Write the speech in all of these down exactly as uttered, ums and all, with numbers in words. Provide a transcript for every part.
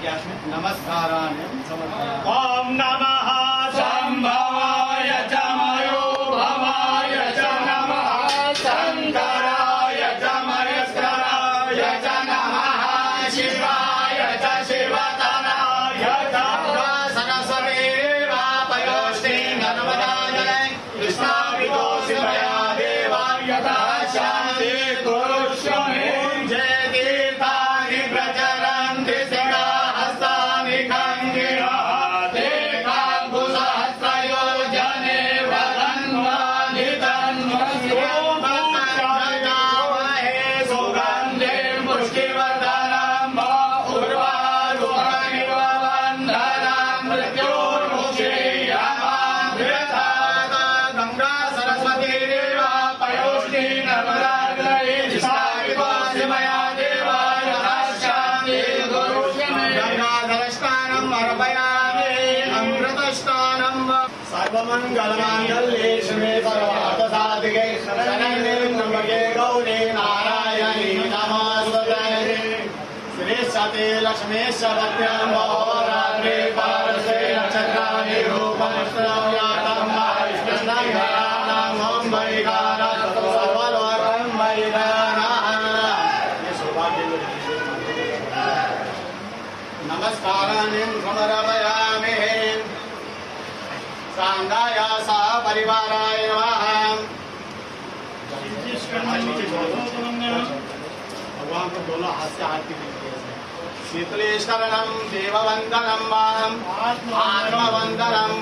नमस्काराणि ओम नमः शंभवाय च मयो भवाय च नमः शंकराय च महेश्वराय च नमः शिवाय च शिवतराय च सरस्वती वापयोष्टि नर्मदाजले कृष्णाभितोषि मया देवा यथा शान्ति कुरुष्वमे जयतीर्थानि प्रचरन्ति सिंहहस्तानि खङ्गिरः देवाङ्कुशहस्रयोजने वदन्वादितन्वस्योमहे सुगन्धिं पुष्टिवर्धनं उर्वारुकमिव वन्दनं मृत्योर्मुक्षीयमामृतात् गङ्गा सरस्वती पयोष्टि नर्मदाग्रये दिशावितोषि मया देवाय शान्ति गुरुष्वमे गङ्गाधरस्नानं अर्पयामि अमृतस्नानं सर्वमङ्गलमाङ्गल्ये शिवे सर्वार्थसाधिके शरण्ये त्र्यम्बके गौरी नारायणी नमोस्तुते श्रीसते लक्ष्मीश्च भक्त्यां होरात्रे पारसे नक्षत्राणि रूपमस्तव्यातं कृष्णं ॐ वैकारा सर्वलोकं वैदानः नमस्काराणि समर्पयामि सांगाया सा परिवाराय नमः भगवान को दोनों हाथ से आरती कीजिए शीतलेश्वरनम देववंदनम आत्मवंदनम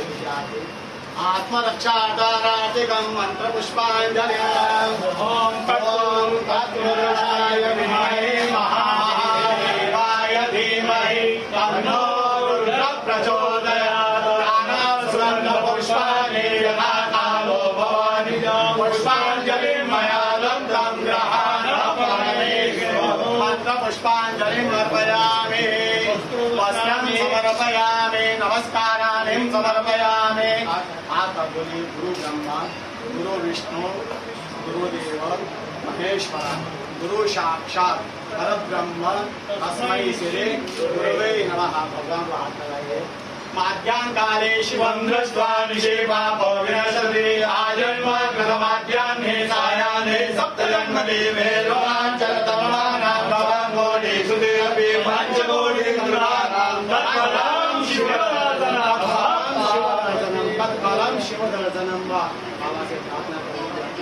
आत्मरक्षार्थारातिकं मंत्र पुष्पांजलि ओम तत्पुरुषाय विद्महे महादेवाय धीमहि तन्नो रुद्रः प्रचोदयात् स्वर्ण पुष्पाणि यथा कालो भवानि पुष्पांजलिं मया दत्तं गृहाण मंत्र पुष्पांजलिं अर्पयामि वस्त्रं समर्पयामि नमस्काराणि समर्पयामि आता बोलिए गुरु ब्रह्मा गुरु विष्णु गुरुदेव महेश्वर गुरु साक्षात परब्रह्म तस्मै श्री गुरुवे नमः। भगवान को हाथ लगाइए। माध्यान् काले शिवं दृष्ट्वा निषेवा पौर्णशती आजन्म कृतमाध्याह्ने सायाह्ने सप्तजन्मदेवे रोमाञ्चनतममानां भवाङ्गोडीषु देवि पञ्चकोटिकृतानां तत्फलं शिवदर्शनं तत्फलं शिवदर्शनं वा। बाबा से प्रार्थना करेंगे।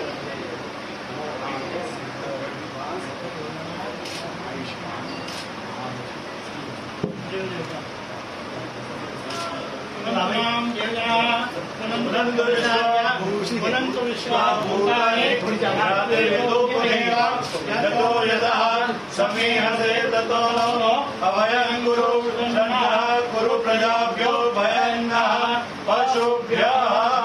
गुरु प्रजाभ्यो भयन्नः पशुभ्यः।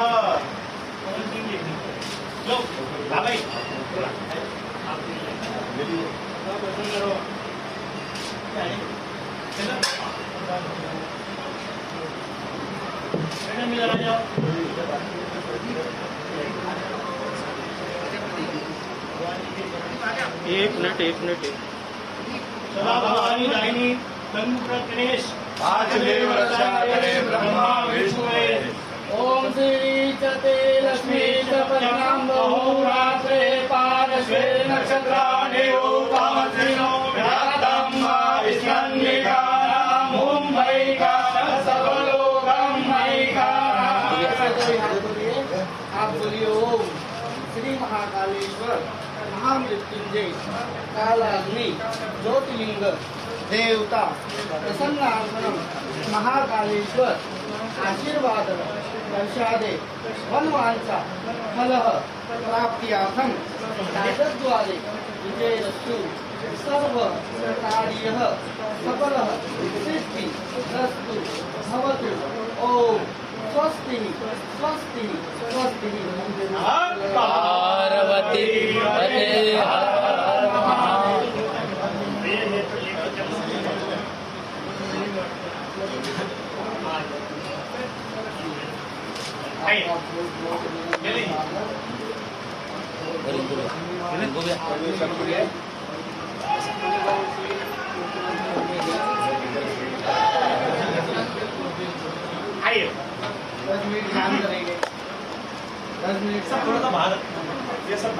एक मिनट एक मिनट सदा भवानी दायिनी तंत्र गणेश आजदेव रक्षा करे ब्रह्मा विष्णु। ओम श्री चते लक्ष्मी च परिणाम बहुरात्रे पारस्वे नक्षत्राणि रूपमस्मिनो व्यातं विष्णन्निकानां मुंबईकानां सर्वलोकं मयिकानां। आप बोलिए ओम श्री महाकालेश्वर महामृत्युंजय कालाग्नि ज्योतिलिंग देवता प्रसन्नासनम महाकालेश्वर आशीर्वाद दर्शादे वनवांसा फलः प्राप्त्यार्थं राजद्वारे विजयरस्तु सर्व कार्यः सफलः सिद्धिरस्तु भवतु। ओम स्वस्ति स्वस्ति स्वस्ति। पार्वती पते Gracias. दस मिनट सब थोड़ा सा बाहर ये सब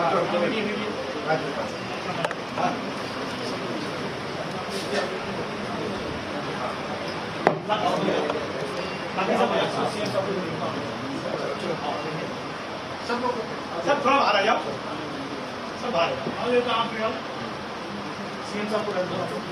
सब सब थोड़ा बाहर आ जाओ सब बाहर आओ ये काम पे आओ सीएम साहब को रख दो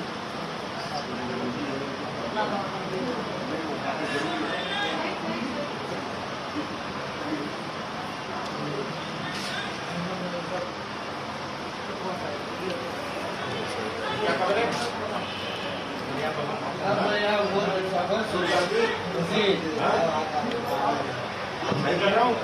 क्या खबर है अब यहाँ बहुत अच्छा बहुत सुंदर जी मैं कर रहा हूँ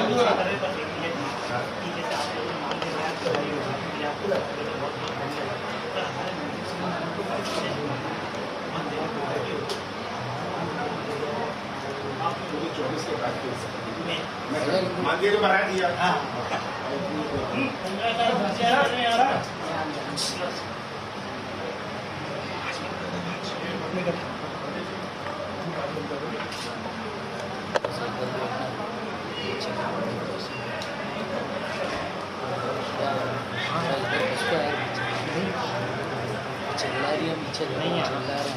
चौबीस के बाद मंदिर में बढ़ा दिया चिल्ला रही है पीछे नहीं है चिल्ला रहा है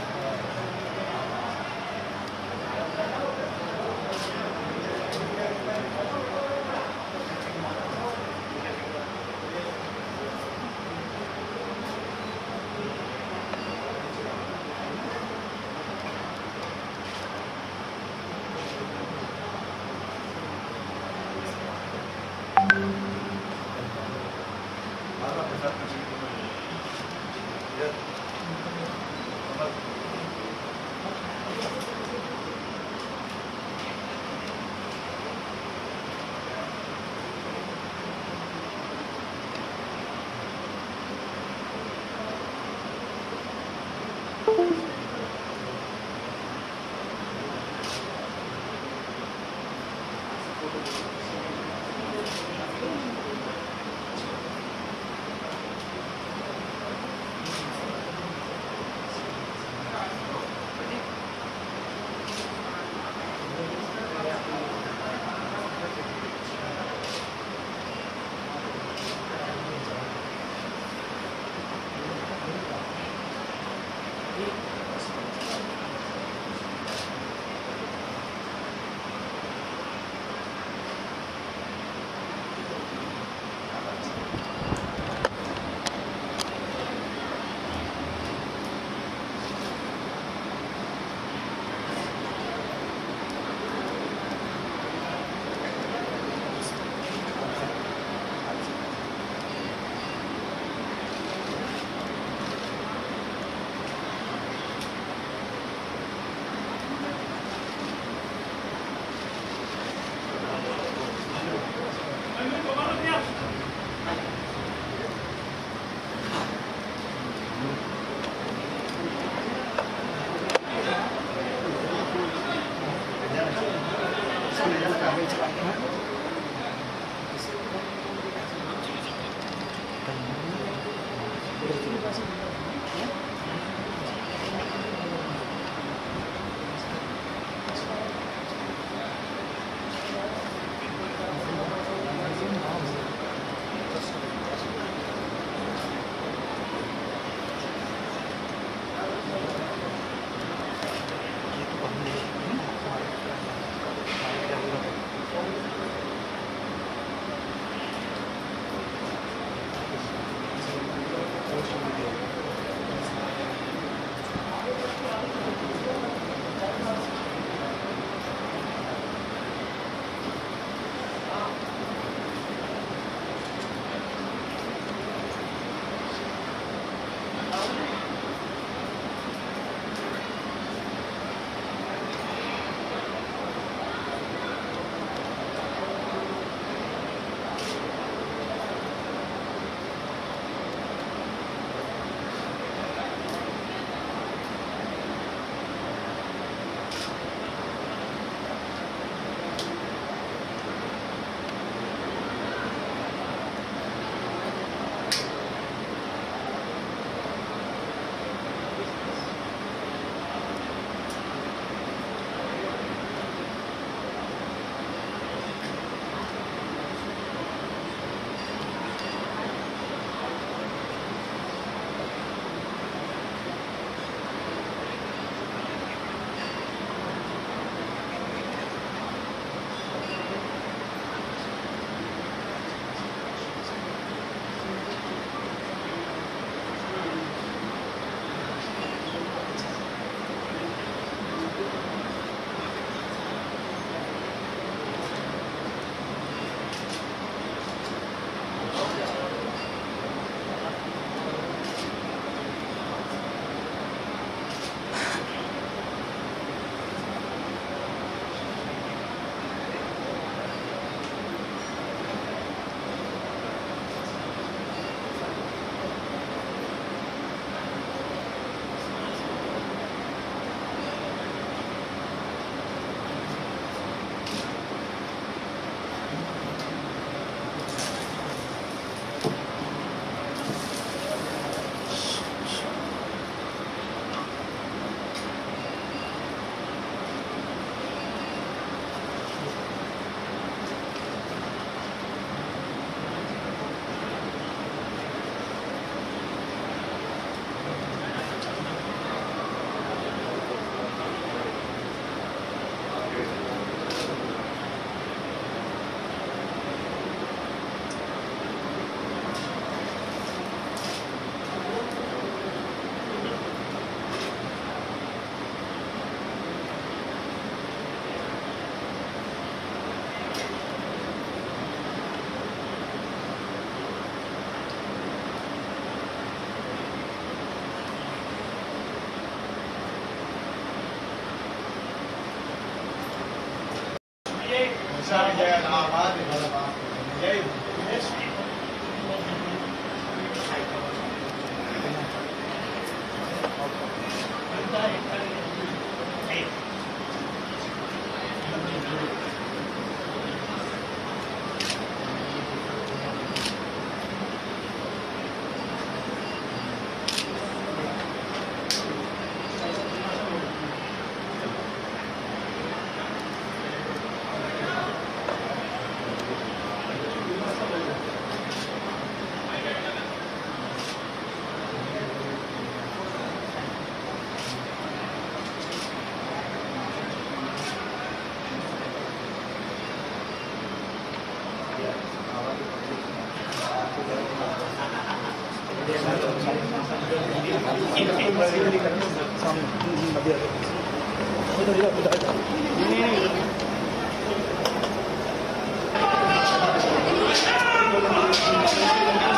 मध्य